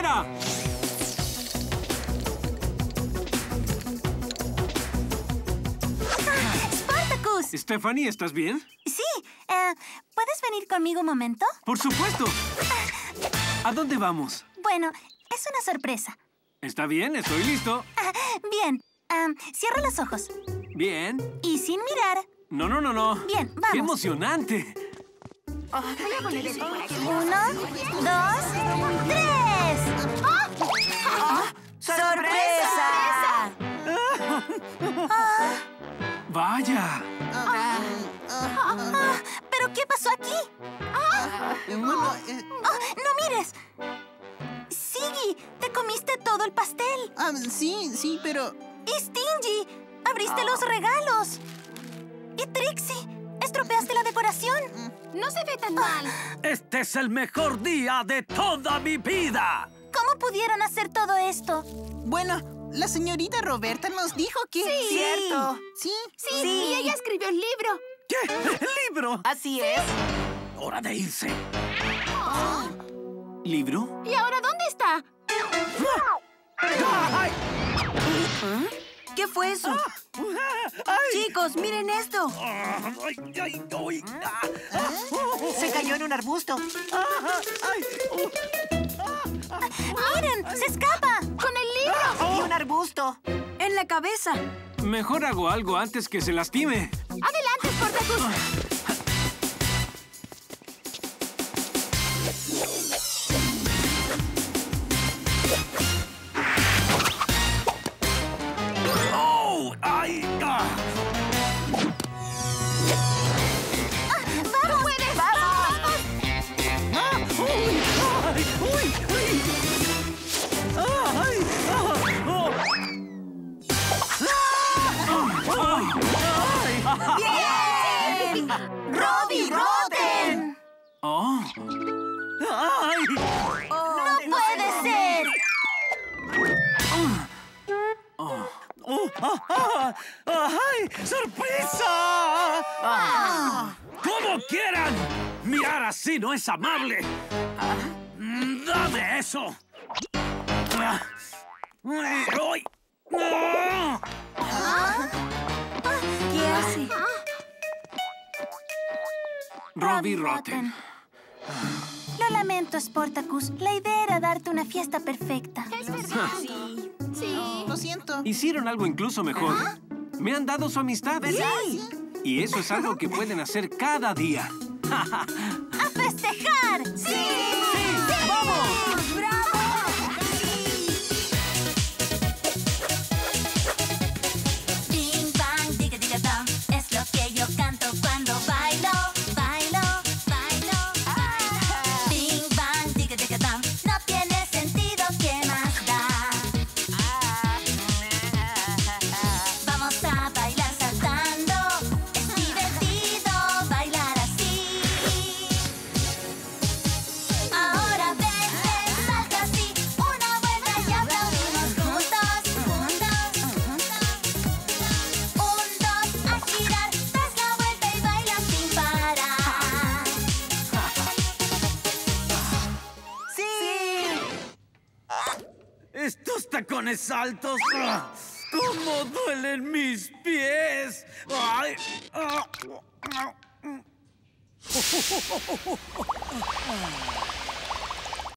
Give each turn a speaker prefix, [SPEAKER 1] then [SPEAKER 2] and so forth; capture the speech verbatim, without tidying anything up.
[SPEAKER 1] ¡Espera!
[SPEAKER 2] ¡Spartacus!
[SPEAKER 1] Stephanie, ¿estás bien?
[SPEAKER 2] Sí. eh, ¿Puedes venir conmigo un momento?
[SPEAKER 1] ¡Por supuesto! ¿A dónde vamos?
[SPEAKER 2] Bueno, es una sorpresa.
[SPEAKER 1] ¿Está bien? Estoy listo.
[SPEAKER 2] Ah, bien. Ah, cierra los ojos.
[SPEAKER 1] Bien.
[SPEAKER 2] Y sin mirar.
[SPEAKER 1] No, no, no, no.
[SPEAKER 2] Bien, vamos.
[SPEAKER 1] ¡Qué emocionante!
[SPEAKER 2] Uno, dos, tres. ¡Oh!
[SPEAKER 3] ¡Sorpresa!
[SPEAKER 1] ¡Vaya!
[SPEAKER 2] Ah, ¿pero qué pasó aquí? Ah,
[SPEAKER 4] Bueno, eh,
[SPEAKER 2] ah, ¡no mires! Siggy, te comiste todo el pastel.
[SPEAKER 4] ah, sí, sí, pero...
[SPEAKER 2] Y Stingy, abriste los regalos. Y Trixie, estropeaste la decoración.
[SPEAKER 3] No se ve tan mal.
[SPEAKER 1] ¡Este es el mejor día de toda mi vida!
[SPEAKER 2] ¿Cómo pudieron hacer todo esto?
[SPEAKER 4] Bueno, la señorita Roberta nos dijo que...
[SPEAKER 3] Sí.
[SPEAKER 4] ¿Cierto? Sí.
[SPEAKER 3] Sí, y ella escribió el libro.
[SPEAKER 1] ¿Qué? ¿El libro?
[SPEAKER 3] Así es.
[SPEAKER 1] ¡Hora de irse! ¿Libro?
[SPEAKER 3] ¿Y ahora dónde está?
[SPEAKER 1] ¡Ay!
[SPEAKER 3] ¿Qué fue eso?
[SPEAKER 1] ¡Ay!
[SPEAKER 3] Chicos, miren esto.
[SPEAKER 1] ¡Ay, ay, ay!
[SPEAKER 3] Se cayó en un arbusto.
[SPEAKER 1] ¡Ay!
[SPEAKER 2] ¡Miren! ¡Se escapa!
[SPEAKER 3] ¡Con el libro! Y un arbusto. En la cabeza.
[SPEAKER 1] Mejor hago algo antes que se lastime.
[SPEAKER 3] ¡Adelante, Spartacus!
[SPEAKER 1] ¡Oh! ¡Ay! ¡Ah!
[SPEAKER 2] ¡Vamos! ¡Puedes! ¡Vamos!
[SPEAKER 1] ¡Ah! ¡Uy! ¡Ay! ¡Uy! ¡Uy! ¡Ah! ¡Ay! ¡Ah! ¡Oh! ¡Ah! ¡Ay!
[SPEAKER 3] ¡Bien! ¡Robbie Rotten!
[SPEAKER 1] ¡Oh! ¡Ay!
[SPEAKER 2] ¡No puede ser!
[SPEAKER 1] ¡Oh! ¡Ah! ¡Ah! ¡Ay! ¡Sorpresa!
[SPEAKER 2] Ah.
[SPEAKER 1] ¡Como quieran! ¡Mirar así no es amable! Mm, ¡Dame eso! Ah. ¡Ay! ¡Ah!
[SPEAKER 3] ¿Qué hace?
[SPEAKER 1] Robbie Rotten.
[SPEAKER 2] Lo lamento, Spartacus. La idea era darte una fiesta perfecta.
[SPEAKER 3] Es verdad. Sí. Sí.
[SPEAKER 4] Lo siento.
[SPEAKER 1] Hicieron algo incluso mejor. Me han dado su amistad.
[SPEAKER 3] Sí.
[SPEAKER 1] Y eso es algo que pueden hacer cada día.
[SPEAKER 2] ¡A festejar! ¡Sí!
[SPEAKER 1] ¡Vamos!
[SPEAKER 3] ¡Bravo!
[SPEAKER 5] Bing, bang, diga, diga, dum. Es lo que yo canto cuando bailo, bailo, bailo. Bing, bang, diga, diga, dum. No tiene sentido, ¿qué más da? Vamos a bailar saltando. Es divertido bailar así. Ahora ven, ven, salta así. Una vuelta y aplaudimos juntos, juntos, juntos. Un, dos, a girar. Das la vuelta y baila sin parar.
[SPEAKER 3] ¡Sí!
[SPEAKER 1] Estos tacones altos. ¡Ah! ¡Cómo duelen mis pies! ¡Ay! ¡Ah! ¡Ah!